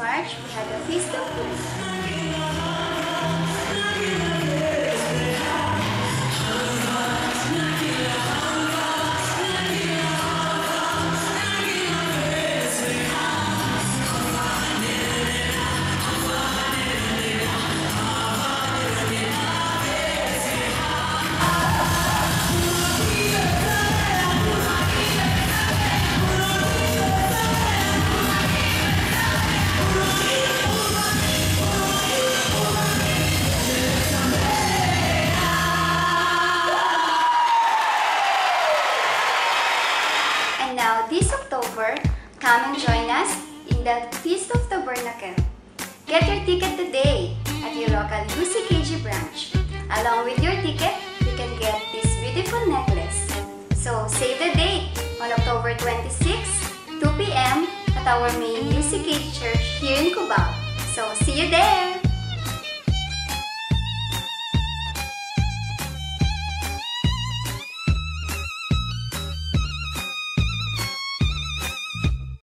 March, we had a Feast of Booths. And now, this October, come and join us in the Feast of Tabernacles. Get your ticket today at your local UCKG branch. Along with your ticket, you can get this beautiful necklace. So, save the date on October 26, 2 p.m. at our main UCKG church here in Cubao. So, see you there!